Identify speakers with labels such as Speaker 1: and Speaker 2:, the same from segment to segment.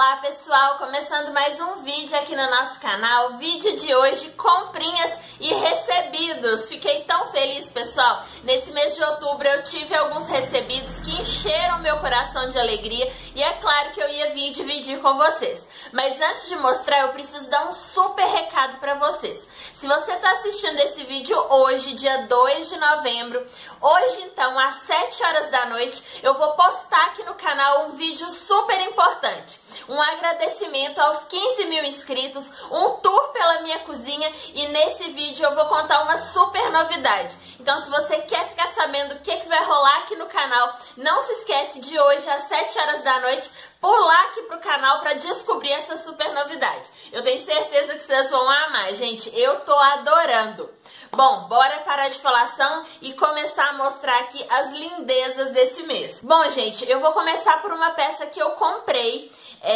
Speaker 1: Olá pessoal, começando mais um vídeo aqui no nosso canal. Vídeo de hoje, comprinhas e recebidos. Fiquei tão feliz, pessoal. Nesse mês de outubro eu tive alguns recebidos que encheram meu coração de alegria e é claro que eu ia vir dividir com vocês. Mas antes de mostrar, eu preciso dar um super recado para vocês. Se você está assistindo esse vídeo hoje, dia 2 de novembro, hoje então, às 7 horas da noite, eu vou postar aqui no canal um vídeo super importante. Um agradecimento aos 15 mil inscritos, um tour pela minha cozinha e nesse vídeo eu vou contar uma super novidade. Então se você quer ficar sabendo o que vai rolar aqui no canal, não se esquece de hoje às 7 horas da noite, pular aqui pro canal para descobrir essa super novidade. Eu tenho certeza que vocês vão amar, gente. Eu tô adorando. Bom, bora parar de falação e começar a mostrar aqui as lindezas desse mês. Bom, gente, eu vou começar por uma peça que eu comprei.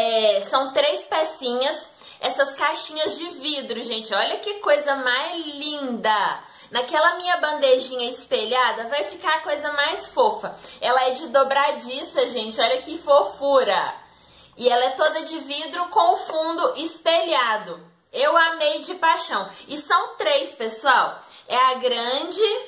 Speaker 1: São 3 pecinhas, essas caixinhas de vidro, gente. Olha que coisa mais linda! Naquela minha bandejinha espelhada vai ficar a coisa mais fofa. Ela é de dobradiça, gente. Olha que fofura! E ela é toda de vidro com o fundo espelhado. Eu amei de paixão. E são 3, pessoal. É a grande,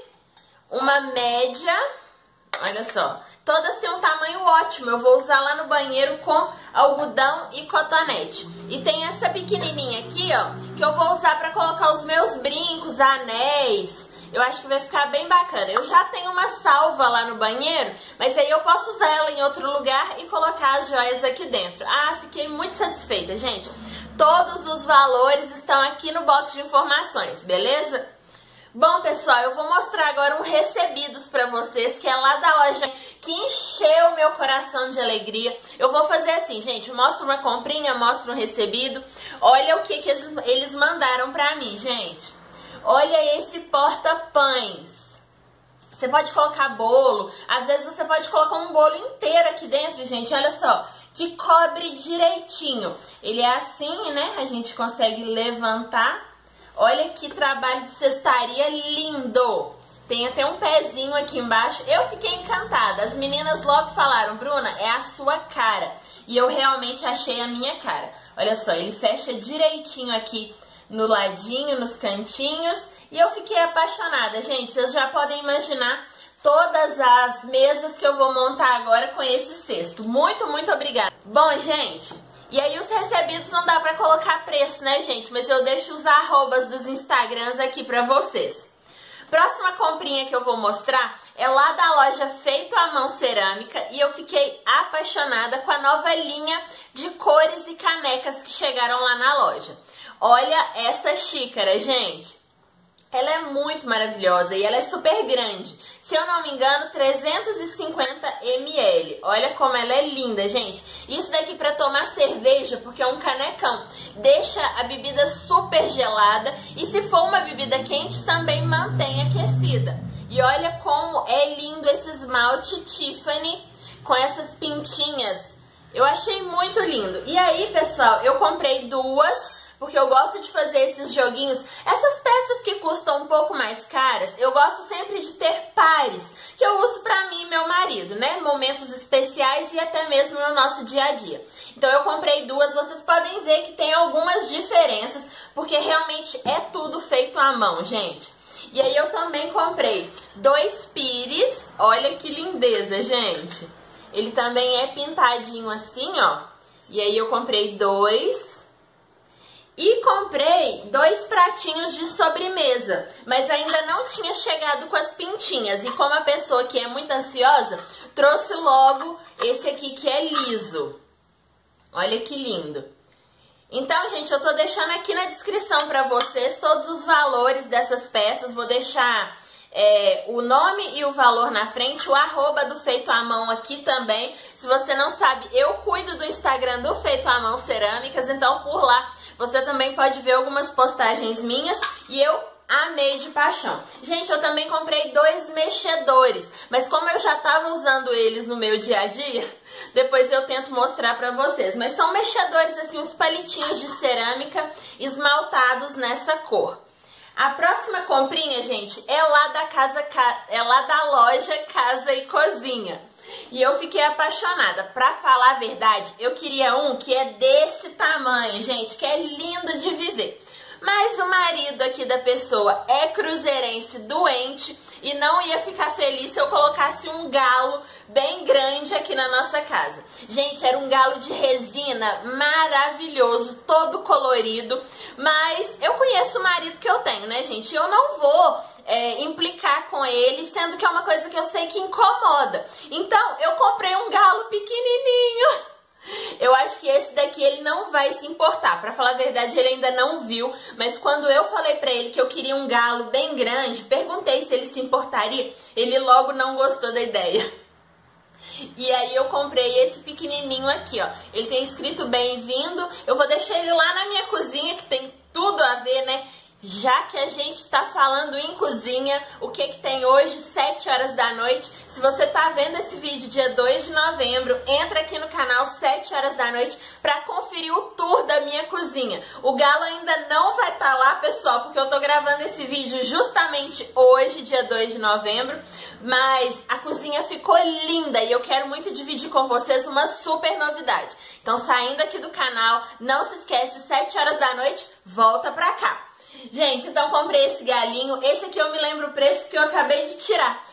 Speaker 1: uma média, olha só. Todas têm um tamanho ótimo. Eu vou usar lá no banheiro com algodão e cotonete. E tem essa pequenininha aqui, ó, que eu vou usar para colocar os meus brincos, anéis. Eu acho que vai ficar bem bacana. Eu já tenho uma salva lá no banheiro, mas aí eu posso usar ela em outro lugar e colocar as joias aqui dentro. Ah, fiquei muito satisfeita, gente. Todos os valores estão aqui no box de informações, beleza? Bom, pessoal, eu vou mostrar agora um recebidos pra vocês, que é lá da loja que encheu meu coração de alegria. Eu vou fazer assim, gente, mostro uma comprinha, mostro um recebido. Olha o que eles mandaram pra mim, gente. Olha esse porta-pães. Você pode colocar bolo, às vezes você pode colocar um bolo inteiro aqui dentro, gente, olha só. Que cobre direitinho. Ele é assim, né? A gente consegue levantar. Olha que trabalho de cestaria lindo. Tem até um pezinho aqui embaixo. Eu fiquei encantada. As meninas logo falaram, Bruna, é a sua cara. E eu realmente achei a minha cara. Olha só, ele fecha direitinho aqui no ladinho, nos cantinhos. E eu fiquei apaixonada, gente. Vocês já podem imaginar todas as mesas que eu vou montar agora com esse cesto. Muito, muito obrigada. Bom, gente, e aí os recebidos não dá pra colocar preço, né, gente? Mas eu deixo os arrobas dos Instagrams aqui pra vocês. Próxima comprinha que eu vou mostrar é lá da loja Feito à Mão Cerâmica. E eu fiquei apaixonada com a nova linha de cores e canecas que chegaram lá na loja. Olha essa xícara, gente. Ela é muito maravilhosa e ela é super grande. Se eu não me engano, 350 ml. Olha como ela é linda, gente. Isso daqui para tomar cerveja, porque é um canecão. Deixa a bebida super gelada e se for uma bebida quente, também mantém aquecida. E olha como é lindo esse esmalte Tiffany com essas pintinhas. Eu achei muito lindo. E aí, pessoal, eu comprei 2... porque eu gosto de fazer esses joguinhos, essas peças que custam um pouco mais caras, eu gosto sempre de ter pares, que eu uso pra mim e meu marido, né? Momentos especiais e até mesmo no nosso dia a dia. Então eu comprei 2, vocês podem ver que tem algumas diferenças, porque realmente é tudo feito à mão, gente. E aí eu também comprei 2 pires, olha que lindeza, gente. Ele também é pintadinho assim, ó. E aí eu comprei 2... E comprei 2 pratinhos de sobremesa, mas ainda não tinha chegado com as pintinhas. E como a pessoa que é muito ansiosa, trouxe logo esse aqui que é liso. Olha que lindo. Então, gente, eu tô deixando aqui na descrição pra vocês todos os valores dessas peças. Vou deixar o nome e o valor na frente, o arroba do Feito à Mão aqui também. Se você não sabe, eu cuido do Instagram do Feito à Mão Cerâmicas, então por lá você também pode ver algumas postagens minhas e eu amei de paixão. Gente, eu também comprei 2 mexedores, mas como eu já tava usando eles no meu dia a dia, depois eu tento mostrar pra vocês. Mas são mexedores assim, uns palitinhos de cerâmica esmaltados nessa cor. A próxima comprinha, gente, é lá da loja Casa e Cozinha. E eu fiquei apaixonada. Pra falar a verdade, eu queria um que é desse tamanho, gente, que é lindo de viver. Mas o marido aqui da pessoa é cruzeirense doente e não ia ficar feliz se eu colocasse um galo bem grande aqui na nossa casa. Gente, era um galo de resina maravilhoso, todo colorido, mas eu conheço o marido que eu tenho, né, gente? Eu não vou implicar com ele, sendo que é uma coisa que eu sei que incomoda. Então, eu comprei um galo pequenininho. Eu acho que esse daqui ele não vai se importar. Pra falar a verdade, ele ainda não viu. Mas quando eu falei pra ele que eu queria um galo bem grande, perguntei se ele se importaria, ele logo não gostou da ideia. E aí eu comprei esse pequenininho aqui, ó. Ele tem escrito bem-vindo. Eu vou deixar ele lá na minha cozinha, que tem tudo a ver, né? Já que a gente tá falando em cozinha, o que que tem hoje, 7 horas da noite? Se você tá vendo esse vídeo dia 2 de novembro, entra aqui no canal 7 horas da noite pra conferir o tour da minha cozinha. O galo ainda não vai estar lá, pessoal, porque eu tô gravando esse vídeo justamente hoje, dia 2 de novembro. Mas a cozinha ficou linda e eu quero muito dividir com vocês uma super novidade. Então, saindo aqui do canal, não se esquece, 7 horas da noite, volta pra cá. Gente, então comprei esse galinho. Esse aqui eu me lembro o preço porque eu acabei de tirar.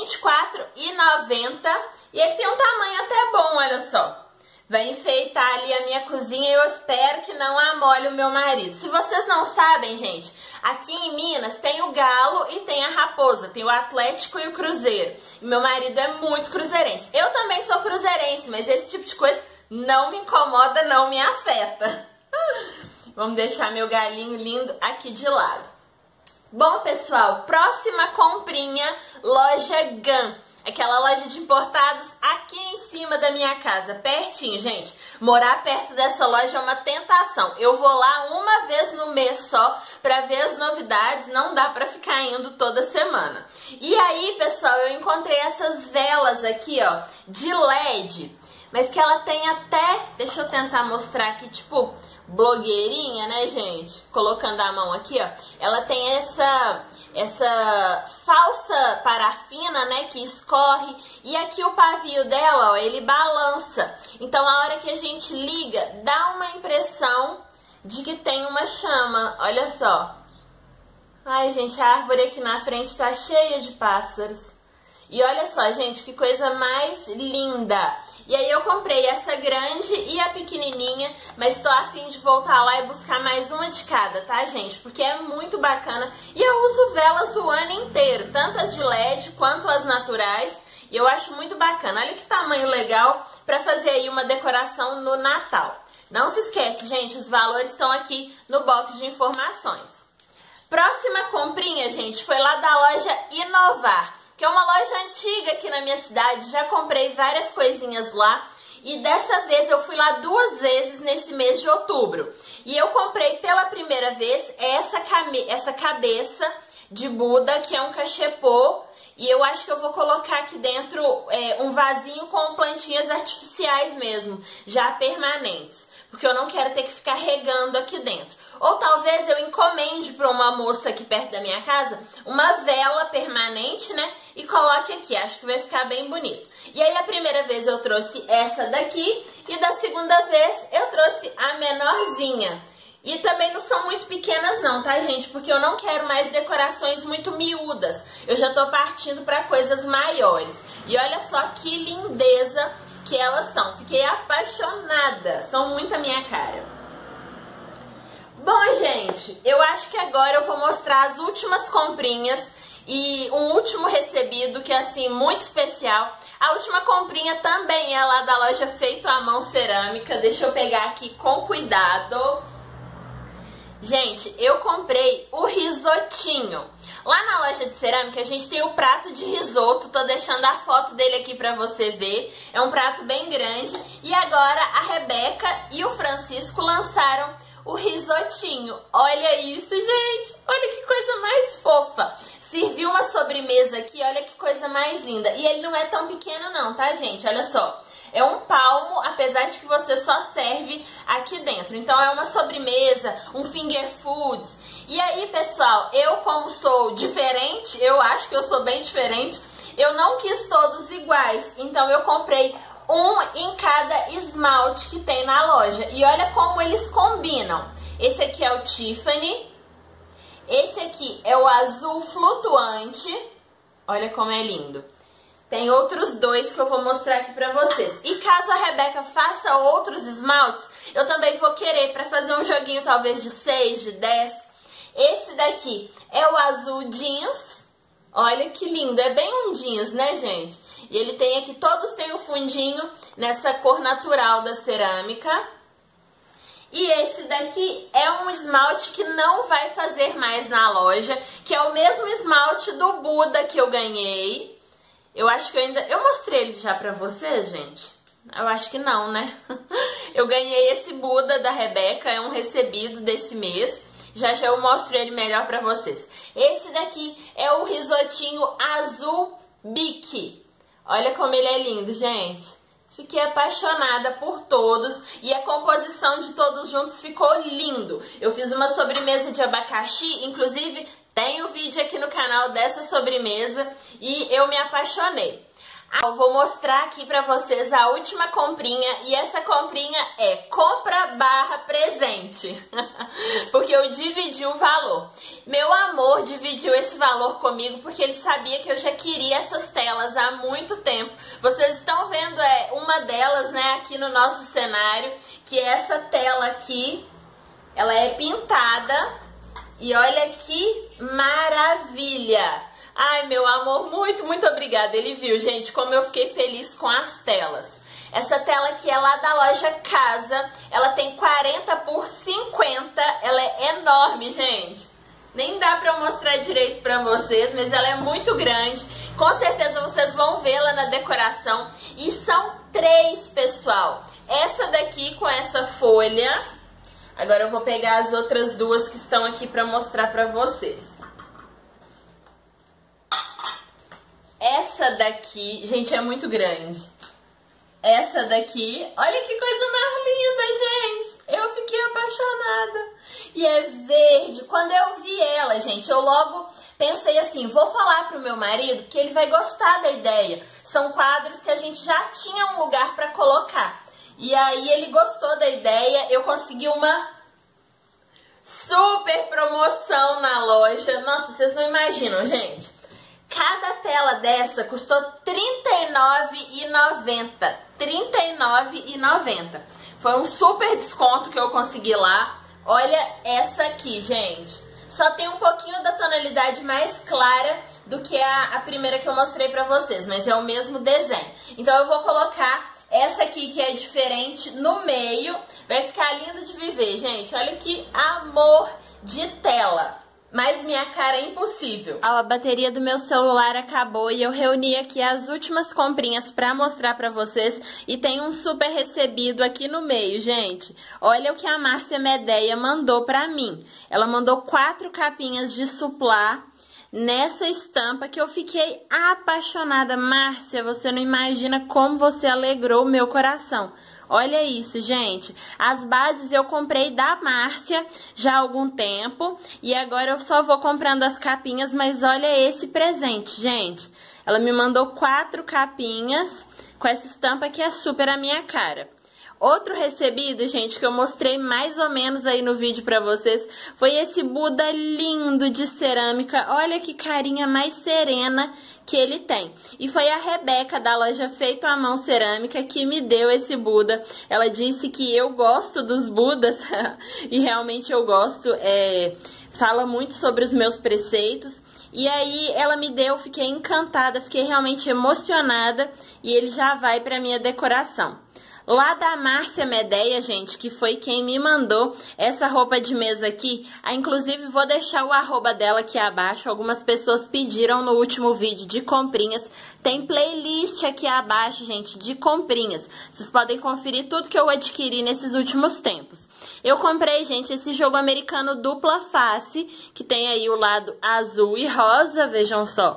Speaker 1: R$24,90. E ele tem um tamanho até bom, olha só. Vai enfeitar ali a minha cozinha e eu espero que não amole o meu marido. Se vocês não sabem, gente, aqui em Minas tem o Galo e tem a Raposa. Tem o Atlético e o Cruzeiro. E meu marido é muito cruzeirense. Eu também sou cruzeirense, mas esse tipo de coisa não me incomoda, não me afeta. Vamos deixar meu galinho lindo aqui de lado. Bom, pessoal, próxima comprinha, loja GAN. Aquela loja de importados aqui em cima da minha casa, pertinho, gente. Morar perto dessa loja é uma tentação. Eu vou lá uma vez no mês só pra ver as novidades, não dá pra ficar indo toda semana. E aí, pessoal, eu encontrei essas velas aqui, ó, de LED, mas que ela tem até, deixa eu tentar mostrar aqui, tipo, blogueirinha, né, gente? Colocando a mão aqui, ó. Ela tem essa falsa parafina, né, que escorre. E aqui o pavio dela, ó, ele balança. Então, a hora que a gente liga, dá uma impressão de que tem uma chama. Olha só. Ai, gente, a árvore aqui na frente tá cheia de pássaros. E olha só, gente, que coisa mais linda. E aí eu comprei essa grande e a pequenininha, mas tô a fim de voltar lá e buscar mais uma de cada, tá, gente? Porque é muito bacana. E eu uso velas o ano inteiro, tanto as de LED quanto as naturais. E eu acho muito bacana. Olha que tamanho legal pra fazer aí uma decoração no Natal. Não se esquece, gente, os valores estão aqui no box de informações. Próxima comprinha, gente, foi lá da loja Inovar, que é uma loja antiga aqui na minha cidade. Já comprei várias coisinhas lá e dessa vez eu fui lá 2 vezes nesse mês de outubro. E eu comprei pela primeira vez essa cabeça de Buda, que é um cachepô. E eu acho que eu vou colocar aqui dentro um vasinho com plantinhas artificiais mesmo, já permanentes. Porque eu não quero ter que ficar regando aqui dentro. Ou talvez eu encomende para uma moça aqui perto da minha casa uma vela permanente, né? E coloque aqui, acho que vai ficar bem bonito. E aí a primeira vez eu trouxe essa daqui e da segunda vez eu trouxe a menorzinha. E também não são muito pequenas não, tá, gente? Porque eu não quero mais decorações muito miúdas. Eu já tô partindo para coisas maiores. E olha só que lindeza que elas são. Fiquei apaixonada. São muito a minha cara. Bom, gente, eu acho que agora eu vou mostrar as últimas comprinhas e um último recebido que é, assim, muito especial. A última comprinha também é lá da loja Feito à Mão Cerâmica. Deixa eu pegar aqui com cuidado. Gente, eu comprei o risotinho. Lá na loja de cerâmica a gente tem o prato de risoto. Tô deixando a foto dele aqui pra você ver. É um prato bem grande. E agora a Rebeca e o Francisco lançaram o risotinho. Olha isso, gente. Olha que coisa mais fofa. Serviu uma sobremesa aqui, olha que coisa mais linda. E ele não é tão pequeno não, tá, gente? Olha só. É um palmo, apesar de que você só serve aqui dentro. Então é uma sobremesa, um finger foods. E aí, pessoal, eu como sou diferente, eu acho que eu sou bem diferente, eu não quis todos iguais, então eu comprei um em cada esmalte que tem na loja. E olha como eles combinam. Esse aqui é o Tiffany, esse aqui é o azul flutuante, olha como é lindo. Tem outros dois que eu vou mostrar aqui pra vocês. E caso a Rebeca faça outros esmaltes, eu também vou querer pra fazer um joguinho talvez de 6, de 10. Esse daqui é o azul jeans. Olha que lindo, é bem um jeans, né, gente? E ele tem aqui, todos têm o fundinho nessa cor natural da cerâmica. E esse daqui é um esmalte que não vai fazer mais na loja, que é o mesmo esmalte do Buda que eu ganhei. Eu acho que eu mostrei ele já pra vocês, gente? Eu acho que não, né? Eu ganhei esse Buda da Rebeca, é um recebido desse mês. Já já eu mostro ele melhor pra vocês. Esse daqui é o risotinho azul Bic. Olha como ele é lindo, gente. Fiquei apaixonada por todos e a composição de todos juntos ficou lindo. Eu fiz uma sobremesa de abacaxi, inclusive tem um vídeo aqui no canal dessa sobremesa e eu me apaixonei. Eu vou mostrar aqui pra vocês a última comprinha e essa comprinha é compra barra presente, porque eu dividi o valor. Meu amor dividiu esse valor comigo porque ele sabia que eu já queria essas telas há muito tempo. Vocês estão vendo uma delas, né, aqui no nosso cenário, que é essa tela aqui, ela é pintada e olha que maravilha! Ai, meu amor, muito, muito obrigada. Ele viu, gente, como eu fiquei feliz com as telas. Essa tela aqui é lá da loja Casa. Ela tem 40 por 50. Ela é enorme, gente. Nem dá pra eu mostrar direito pra vocês, mas ela é muito grande. Com certeza vocês vão vê-la na decoração. E são 3, pessoal. Essa daqui com essa folha. Agora eu vou pegar as outras 2 que estão aqui pra mostrar pra vocês. Essa daqui, gente, é muito grande. Essa daqui, olha que coisa mais linda, gente. Eu fiquei apaixonada. E é verde. Quando eu vi ela, gente, eu logo pensei assim, vou falar pro meu marido que ele vai gostar da ideia. São quadros que a gente já tinha um lugar pra colocar. E aí ele gostou da ideia, eu consegui uma super promoção na loja. Nossa, vocês não imaginam, gente. Cada tela dessa custou R$39,90. R$39,90. Foi um super desconto que eu consegui lá. Olha essa aqui, gente. Só tem um pouquinho da tonalidade mais clara do que a primeira que eu mostrei pra vocês, mas é o mesmo desenho. Então eu vou colocar essa aqui que é diferente no meio. Vai ficar lindo de viver, gente. Olha que amor de tela. Mas minha cara é impossível. A bateria do meu celular acabou e eu reuni aqui as últimas comprinhas pra mostrar pra vocês. E tem um super recebido aqui no meio, gente. Olha o que a Márcia Medeia mandou pra mim. Ela mandou 4 capinhas de suplá nessa estampa que eu fiquei apaixonada. Márcia, você não imagina como você alegrou o meu coração. Olha isso, gente. As bases eu comprei da Márcia já há algum tempo. E agora eu só vou comprando as capinhas. Mas olha esse presente, gente. Ela me mandou 4 capinhas com essa estampa que é super a minha cara. Outro recebido, gente, que eu mostrei mais ou menos aí no vídeo pra vocês, foi esse Buda lindo de cerâmica. Olha que carinha mais serena que ele tem. E foi a Rebeca, da loja Feito à Mão Cerâmica, que me deu esse Buda. Ela disse que eu gosto dos Budas, e realmente eu gosto. Fala muito sobre os meus preceitos. E aí ela me deu, fiquei encantada, fiquei realmente emocionada, e ele já vai pra minha decoração. Lá da Márcia Medeia, gente, que foi quem me mandou essa roupa de mesa aqui. Inclusive, vou deixar o arroba dela aqui abaixo. Algumas pessoas pediram no último vídeo de comprinhas. Tem playlist aqui abaixo, gente, de comprinhas. Vocês podem conferir tudo que eu adquiri nesses últimos tempos. Eu comprei, gente, esse jogo americano dupla face, que tem aí o lado azul e rosa, vejam só.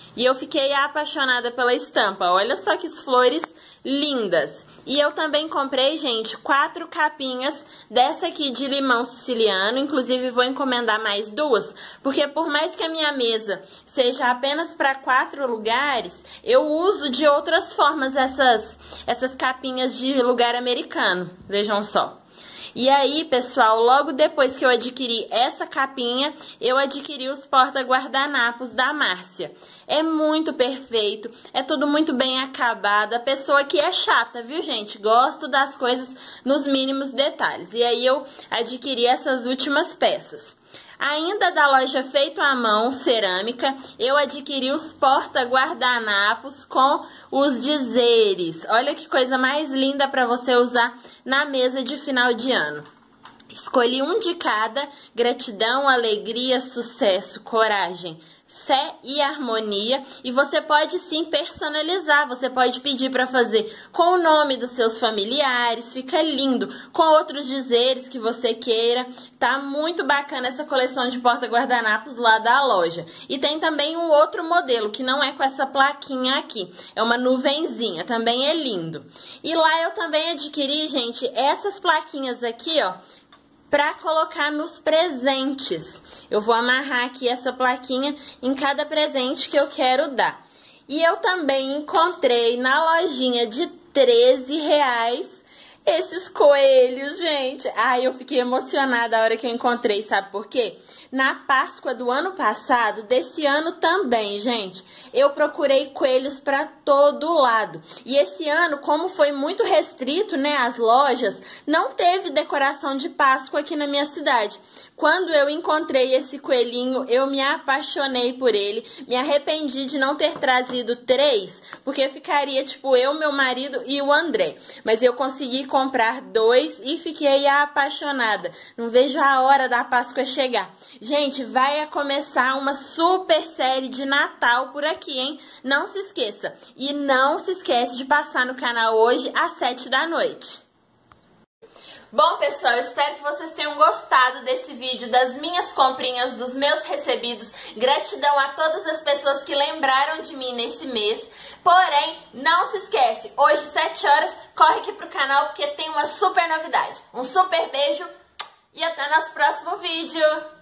Speaker 1: E eu fiquei apaixonada pela estampa. Olha só que flores lindas. E eu também comprei, gente, 4 capinhas dessa aqui de limão siciliano. Inclusive, vou encomendar mais 2. Porque por mais que a minha mesa seja apenas para 4 lugares, eu uso de outras formas essas capinhas de lugar americano. Vejam só. E aí, pessoal, logo depois que eu adquiri essa capinha, eu adquiri os porta-guardanapos da Márcia. É muito perfeito, é tudo muito bem acabado. A pessoa que é chata, viu, gente? Gosto das coisas nos mínimos detalhes. E aí eu adquiri essas últimas peças. Ainda da loja Feito à Mão Cerâmica, eu adquiri os porta-guardanapos com os dizeres. Olha que coisa mais linda para você usar na mesa de final de ano. Escolhi um de cada: gratidão, alegria, sucesso, coragem, fé e harmonia. E você pode sim personalizar, você pode pedir para fazer com o nome dos seus familiares, fica lindo, com outros dizeres que você queira. Tá muito bacana essa coleção de porta-guardanapos lá da loja. E tem também um outro modelo, que não é com essa plaquinha aqui, é uma nuvenzinha, também é lindo. E lá eu também adquiri, gente, essas plaquinhas aqui, ó, para colocar nos presentes. Eu vou amarrar aqui essa plaquinha em cada presente que eu quero dar. E eu também encontrei na lojinha de R$13 esses coelhos, gente. Ai, eu fiquei emocionada a hora que eu encontrei, sabe por quê? Na Páscoa do ano passado, desse ano também, gente, eu procurei coelhos para todo lado. E esse ano, como foi muito restrito, né, as lojas, não teve decoração de Páscoa aqui na minha cidade. Quando eu encontrei esse coelhinho, eu me apaixonei por ele. Me arrependi de não ter trazido 3, porque ficaria tipo eu, meu marido e o André. Mas eu consegui comprar 2 e fiquei apaixonada. Não vejo a hora da Páscoa chegar. Gente, vai começar uma super série de Natal por aqui, hein? Não se esqueça. E não se esquece de passar no canal hoje às 7 da noite. Bom, pessoal, eu espero que vocês tenham gostado desse vídeo, das minhas comprinhas, dos meus recebidos. Gratidão a todas as pessoas que lembraram de mim nesse mês. Porém, não se esquece, hoje, 7 horas, corre aqui pro canal porque tem uma super novidade. Um super beijo e até nosso próximo vídeo!